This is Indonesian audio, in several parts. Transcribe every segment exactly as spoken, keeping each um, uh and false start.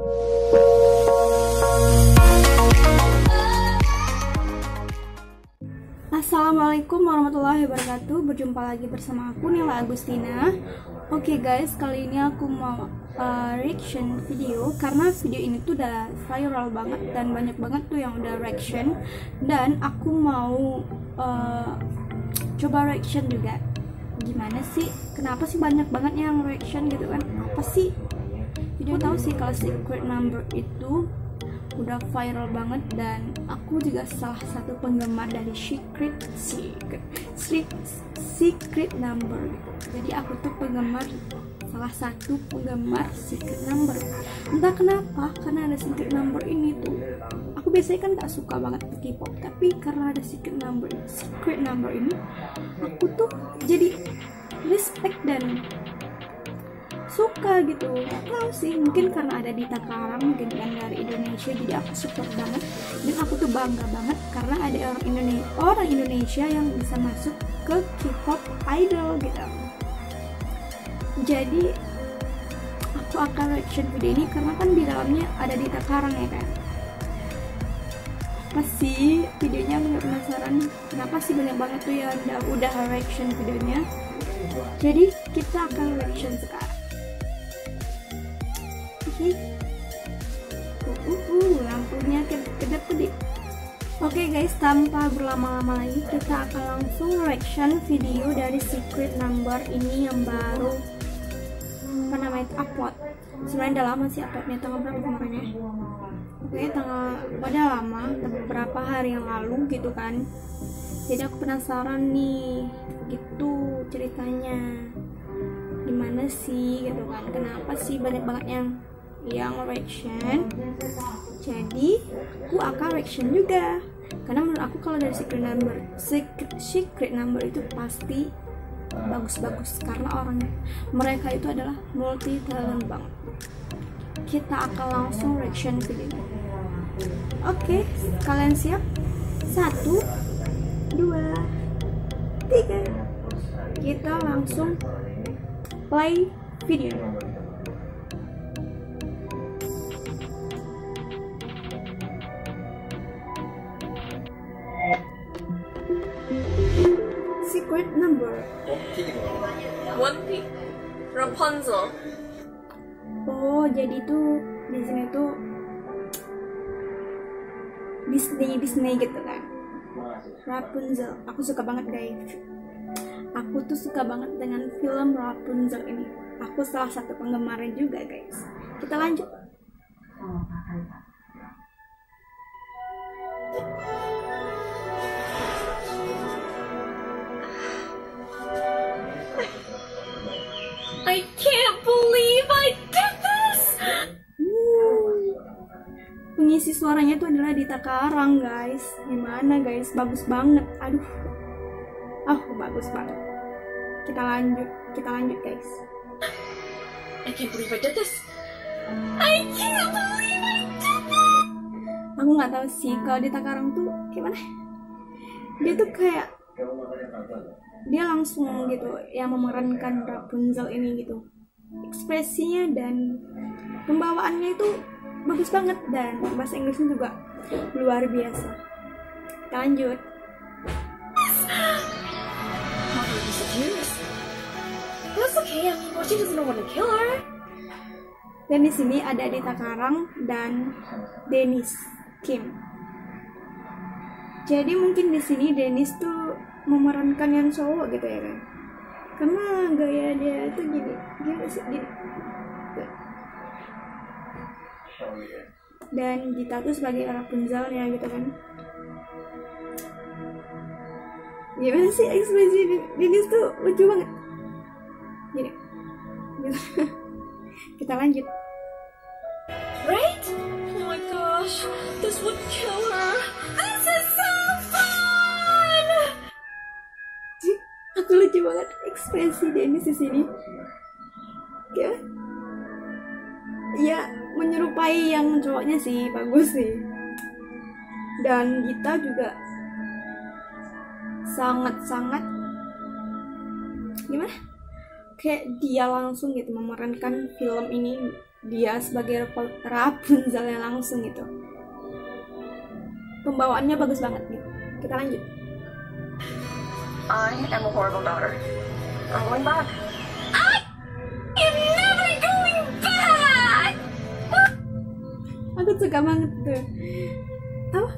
Assalamualaikum warahmatullahi wabarakatuh. Berjumpa lagi bersama aku Nila Agustina. Oke okay guys, kali ini aku mau uh, reaction video karena video ini tuh udah viral banget dan banyak banget tuh yang udah reaction. Dan aku mau uh, coba reaction juga. Gimana sih? Kenapa sih banyak banget yang reaction gitu kan? Apa sih? Video tahu sih kalau Secret Number itu udah viral banget dan aku juga salah satu penggemar dari Secret Secret Secret, Secret Number gitu. Jadi aku tuh penggemar salah satu penggemar Secret Number. Entah kenapa, karena ada Secret Number ini tuh aku biasanya kan gak suka banget K-pop, tapi karena ada Secret Number Secret Number ini aku tuh jadi respect dan suka gitu. Gak tahu sih, mungkin karena ada Dita Karang mungkin kan dari Indonesia, jadi aku support banget dan aku tuh bangga banget karena ada orang Indonesia orang Indonesia yang bisa masuk ke K-pop idol gitu. Jadi aku akan reaction video ini karena kan di dalamnya ada Dita Karang ya kan. Apa sih videonya? Aku penasaran kenapa sih banyak banget tuh yang udah, udah reaction videonya. Jadi kita akan reaction sekarang. Oke, uh, uh, uh, lampunya kedap-kedip. Oke okay guys, tanpa berlama-lama lagi kita akan langsung reaction video dari Secret Number ini yang baru apa namanya itu upload. Sebenarnya udah lama sih uploadnya, tanggal berapa kemarin ya? Oke, tanggal udah lama, beberapa hari yang lalu gitu kan. Jadi aku penasaran nih, gitu ceritanya gimana sih gitu kan, kenapa sih banyak banget yang yang reaction. Jadi aku akan reaction juga karena menurut aku kalau dari Secret Number Secret, Secret Number itu pasti bagus-bagus karena orang mereka itu adalah multi talent banget. Kita akan langsung reaction video. Oke, kalian siap? Satu, dua, tiga. Kita langsung play video. Secret Number. One Piece, Rapunzel. Oh, jadi tuh di sini tuh Disney Disney gitu kan. Rapunzel. Aku suka banget guys. Aku tuh suka banget dengan film Rapunzel ini. Aku salah satu penggemarnya juga guys. Kita lanjut. I can't believe I did this! Uh, pengisi suaranya tuh adalah Dita Karang guys. Gimana guys? Bagus banget. Aduh. Oh, bagus banget. Kita lanjut. Kita lanjut guys. I can't believe I did this! I can't believe I did this! Aku nggak tahu sih kalau Dita Karang tuh gimana. Dia tuh kayak dia langsung gitu yang memerankan Rapunzel ini gitu. Ekspresinya dan pembawaannya itu bagus banget dan bahasa Inggrisnya juga luar biasa. Kita lanjut. Mother disappears. That's okay, I mean, well, she doesn't know when to kill her. Dan di sini ada Dita Karang dan Dennis Kim. Jadi mungkin di sini Dennis tuh memerankan yang cowok gitu ya kan, karena gaya dia tuh gini, gimana sih gini. Dan Dita tuh sebagai Rapunzel ya gitu kan. Gimana sih ekspresi Dennis tuh lucu banget gini gitu. Kita lanjut. Right? Oh my gosh, this would kill her. This is so fun! Aku lucu banget ekspresi Dennis di sini. Gimana? Ya, menyerupai yang cowoknya sih, bagus sih. Dan Dita juga sangat-sangat gimana? Kayak dia langsung gitu memerankan film ini dia sebagai Rapunzel langsung gitu. Pembawaannya bagus banget gitu. Kita lanjut. I am a horrible daughter. I'm going back. I am never going back. Aku suka banget tuh. Apa?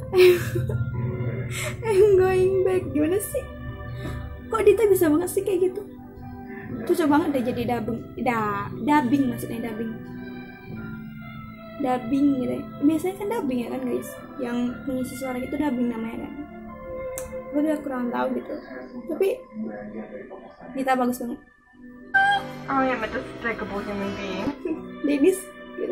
I'm going back. Gimana sih? Kok Dita bisa banget sih kayak gitu? Cocok banget deh jadi dubbing. Da, dubbing maksudnya dubbing. Dubbing gitu. Biasanya kan dubbing ya kan guys. Yang mengisi suara itu dubbing namanya kan. Gue udah kurang tahu gitu, tapi Dita bagus banget. I am a despicable human being. Dennis gitu.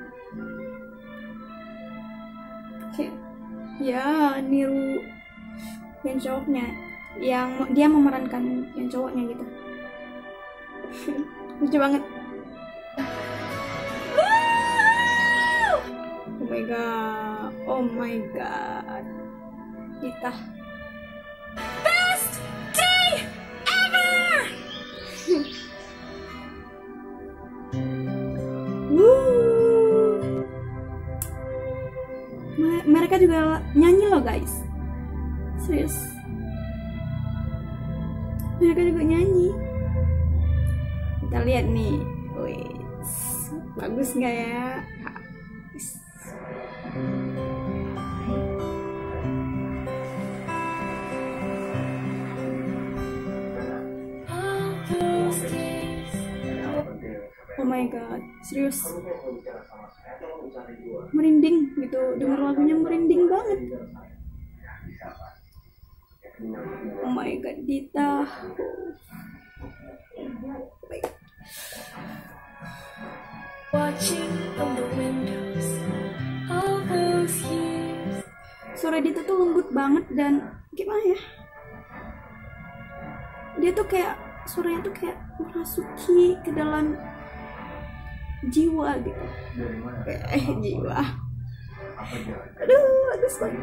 Oke, ya niru yang cowoknya, yang dia memerankan yang cowoknya gitu. Lucu banget. Oh my god, oh my god, Dita. Best day ever! Woo. Mereka juga nyanyi loh guys, serius. Mereka juga nyanyi. Kita lihat nih, wih, bagus nggak ya? Oh my god, serius merinding gitu, denger lagunya merinding banget. Oh my god, Dita. Watching from the windows all those years. Suara Dita tuh lembut banget dan gimana ya? Dia tuh kayak suaranya tuh kayak merasuki ke dalam jiwa gitu. Eh jiwa. Aduh, bagus banget.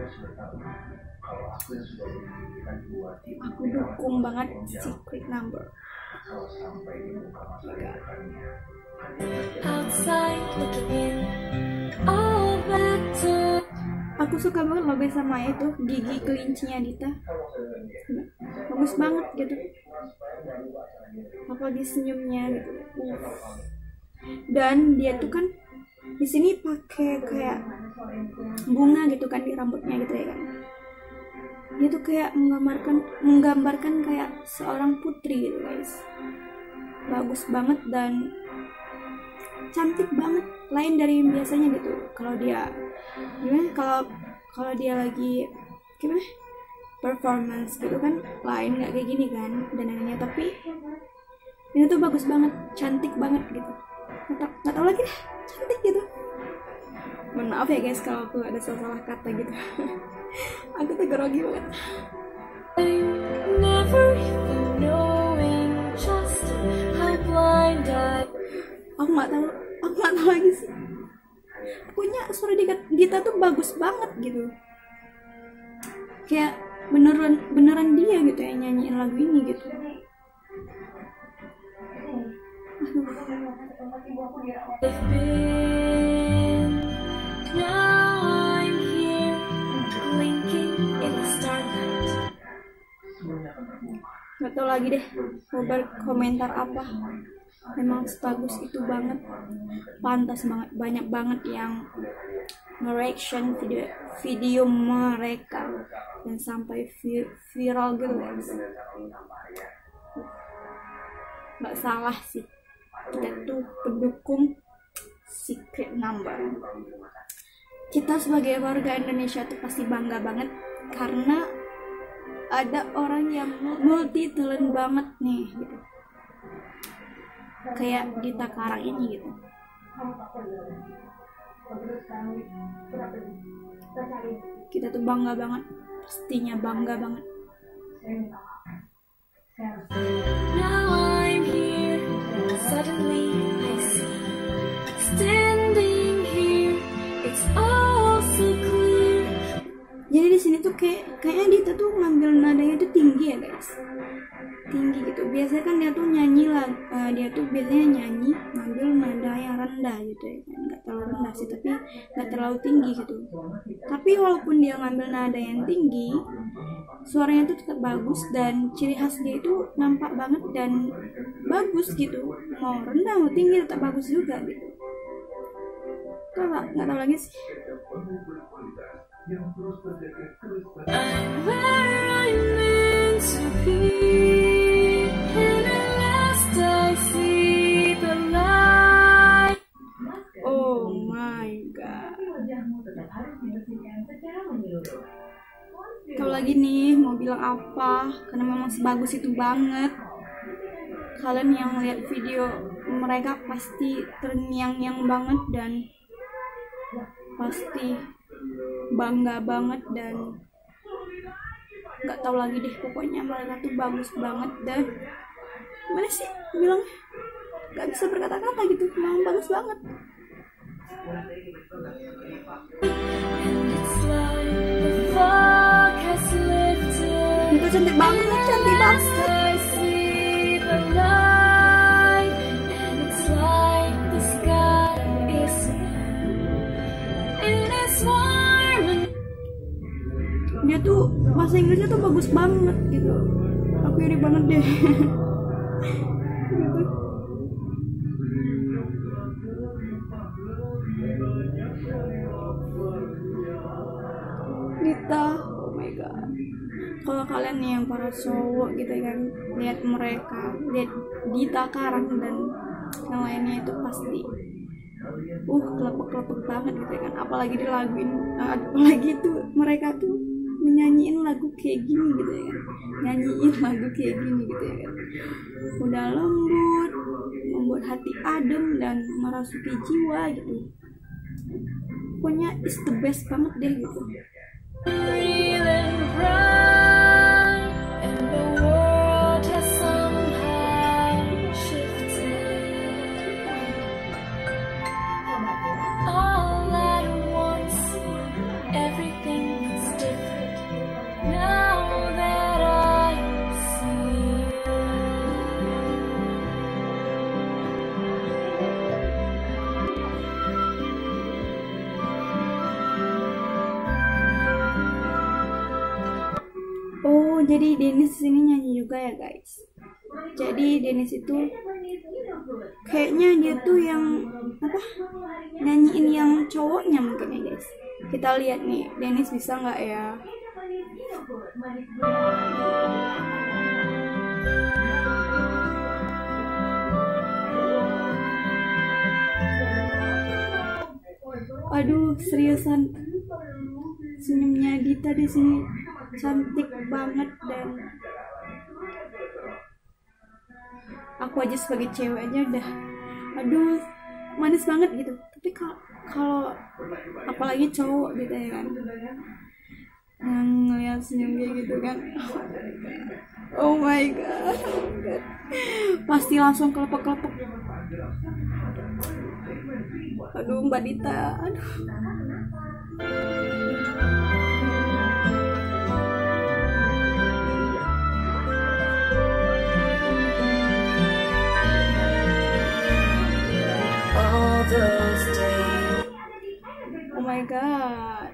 Aku dukung banget Secret Number. Outside looking in, all that time. Aku suka banget logo sama itu gigi kelincinya Dita. Bagus banget gitu. Apalagi senyumnya gitu. Uh. Dan dia tuh kan di sini pakai kayak bunga gitu kan di rambutnya gitu ya kan. Dia tuh kayak menggambarkan menggambarkan kayak seorang putri gitu guys. Bagus banget dan cantik banget, lain dari biasanya gitu. Kalau dia gimana kalau kalau dia lagi gimana performance gitu kan lain, nggak kayak gini kan dandanannya, tapi ini tuh bagus banget, cantik banget gitu. Nggak tau, nggak tau lagi deh, cantik gitu. Mohon maaf ya guys kalau aku ada salah kata gitu. Aku tuh grogi banget. Never even knowing just how blind I. Aku nggak tahu, aku nggak tahu lagi sih. Pokoknya suara Dita tuh bagus banget gitu. Kayak beneran beneran dia gitu yang nyanyiin lagu ini gitu. I've been, now I'm here, blinking in the starlight. Gak tau lagi deh mau berkomentar apa. Memang sebagus itu banget, pantas banget, banyak banget yang nge-reaction video video mereka dan sampai vi viral gitu guys. Gak salah sih, kita tuh pendukung Secret Number. Kita sebagai warga Indonesia tuh pasti bangga banget karena ada orang yang multi talent banget nih gitu. Kayak Dita Karang ini gitu. Kita tuh bangga banget, pastinya bangga banget. Now I'm here, suddenly I see, standing here, it's all so clear. Jadi di sini tuh kayak kayaknya Dita tuh ngambil nadanya tuh tinggi tinggi ya guys, tinggi gitu. Biasanya kan dia tuh nyanyi lah, uh, dia tuh biasanya nyanyi ngambil nada yang rendah gitu ya kan, nggak terlalu rendah sih tapi nggak terlalu tinggi gitu. Tapi walaupun dia ngambil nada yang tinggi, suaranya tuh tetap bagus dan ciri khas dia itu nampak banget dan bagus gitu. Mau rendah mau tinggi tetap bagus juga gitu. Tuh nggak nggak tahu lagi sih. I'm where I'm meant to be, and at last I see the light. Oh my god. Kalau lagi nih mau bilang apa, karena memang sebagus itu banget. Kalian yang lihat video mereka pasti terngiang-ngiang banget dan pasti bangga banget dan nggak tahu lagi deh, pokoknya mereka tuh bagus banget dan gimana sih bilang, nggak bisa berkata-kata gitu, memang bagus banget. Itu cantik banget, cantik banget. Dia tuh bahasa Inggrisnya tuh bagus banget gitu, aku iri banget deh. Gitu. Dita, oh my god. Kalau kalian nih yang para cowok gitu kan, lihat mereka, lihat Dita Karang dan yang lainnya itu pasti uh kelepek-kelepek banget gitu kan. Apalagi di lagu ini, apalagi tuh mereka tuh menyanyiin lagu kayak gini gitu ya kan, nyanyiin lagu kayak gini gitu ya kan, udah lembut, membuat hati adem dan merasuki jiwa gitu. Pokoknya it's the best banget deh gitu. Oh, jadi Dennis sini nyanyi juga ya guys. Jadi Dennis itu kayaknya dia tuh yang apa, nyanyiin yang cowoknya mungkin ya guys. Kita lihat nih, Dennis bisa nggak ya? Aduh, seriusan senyumnya Dita di sini cantik banget dan aku aja sebagai cewek aja udah aduh manis banget gitu. Tapi kalau apalagi cowok gitu ya kan, yang ngeliat senyum kayak gitu kan, oh my god, pasti langsung kelepek-kelepek. Aduh Mbak Dita, aduh. Oh my god.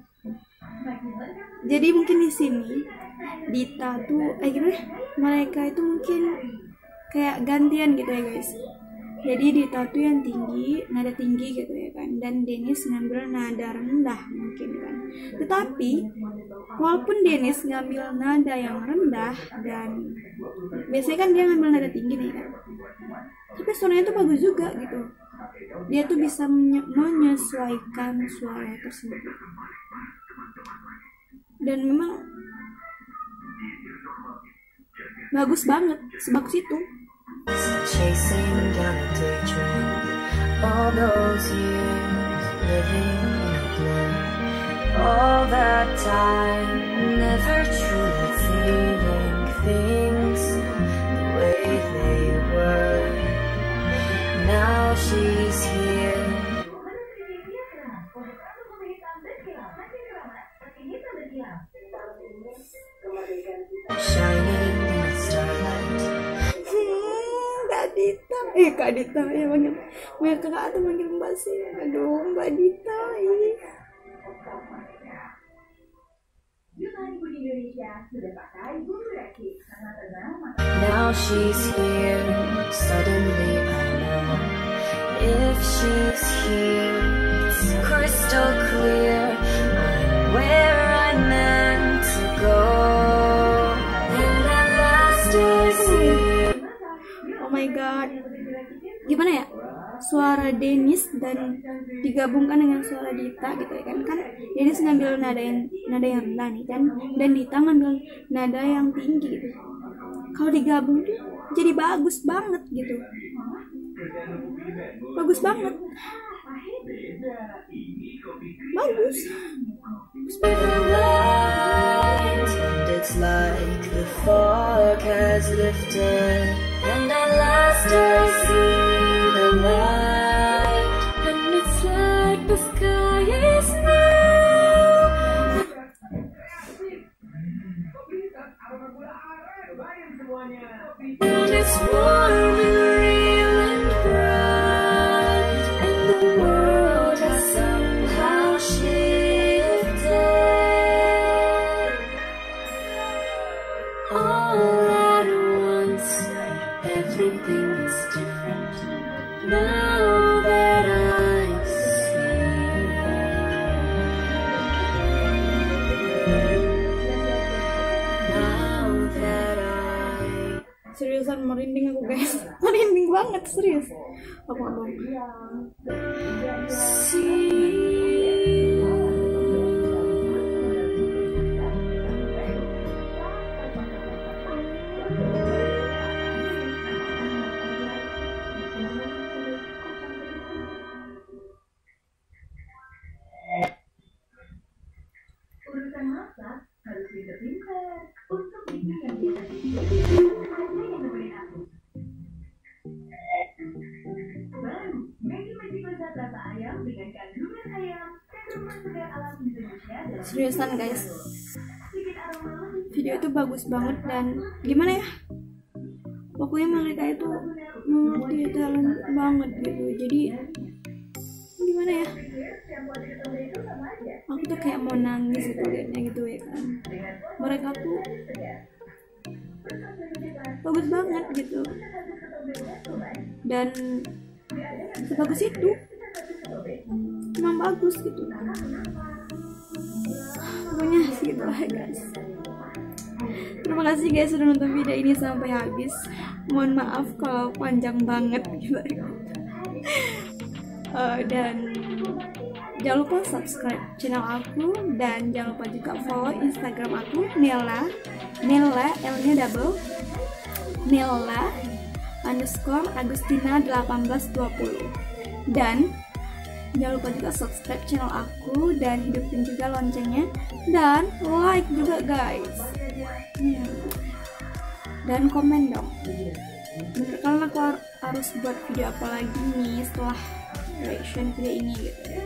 Jadi mungkin di sini Dita tuh eh gimana? Mereka itu mungkin kayak gantian gitu ya guys. Jadi Dita tuh yang tinggi, nada tinggi gitu ya kan, dan Dennis ngambil nada rendah mungkin kan. Tetapi walaupun Dennis ngambil nada yang rendah dan biasanya kan dia ngambil nada tinggi nih kan, tapi suaranya tuh bagus juga gitu. Dia tuh bisa menyesuaikan suara tersebut dan memang bagus banget, sebagus itu. Chasing down a daydream, all those years living in a blur, all that time never truly feeling things the way they were. Now she's here. Shining eh Kak Dita ya manggil manggil kakak atau manggil Mbak sih, aduh Mbak Dita ini. Now she's here, suddenly I know if she's here, it's crystal clear I'm where I meant to go. And at last I see. Oh my god, gimana ya suara Dennis dan digabungkan dengan suara Dita gitu ya kan, kan Dennis ngambil nada yang nada yang rendah nih dan dan Dita ngambil nada yang tinggi gitu. Kalau digabung tuh jadi bagus banget gitu, bagus banget, bagus. It's like the fog has lifted, and at last I see the light, and it's like the sky is new. And it's warm and real and bright, and the world has somehow shifted. All at once, everything is different now that I see. Now that I Seriusan merinding aku guys, merinding banget serius. Apa abang? see. Urusan masak harus pintar-pintar untuk bikin yang bisa bikin. Ada yang nemenin aku. Baru, Maggi Magic Lezat rasa ayam dengan kandungan ayam dan rumah segar alam Indonesia dalam Seriusan guys, sedikit aroma lebih. video itu bagus banget dan gimana ya? Pokoknya mereka itu multi talent banget gitu. Jadi gimana ya? Aku tuh kayak mau nangis gitu liatnya gitu ya kan. Mereka tuh bagus banget gitu. Dan sebagus itu memang bagus gitu. Pokoknya segitu lah guys. Terima kasih guys sudah nonton video ini sampai habis. Mohon maaf kalau panjang banget gitu. Uh, dan jangan lupa subscribe channel aku dan jangan lupa juga follow Instagram aku Nela Nela L-nya double Nela underscore Agustina delapan belas dua puluh. Dan jangan lupa juga subscribe channel aku dan hidupin juga loncengnya dan like juga guys. Hmm. Dan komen dong menurut kalian aku harus buat video apa lagi nih setelah reaction video ini gitu ya.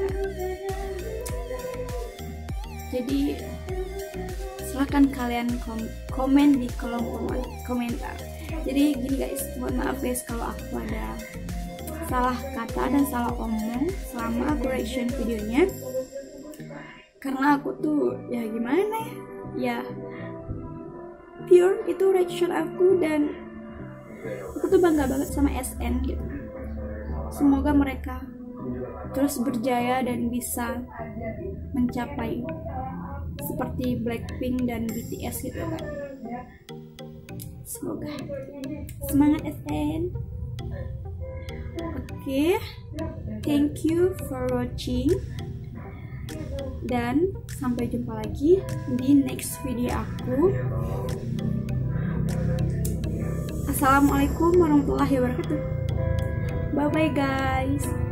Jadi silahkan kalian kom komen di kolom komentar. Jadi gini guys, mohon maaf guys kalau aku ada salah kata dan salah omong selama aku reaction videonya, karena aku tuh ya gimana ya, ya pure itu reaction aku dan aku tuh bangga banget sama S N gitu. Semoga mereka terus berjaya dan bisa mencapai seperti Blackpink dan B T S gitu kan. Semoga. Semangat S N. Oke, okay. Thank you for watching dan sampai jumpa lagi di next video aku. Assalamualaikum warahmatullahi wabarakatuh. Bye bye guys.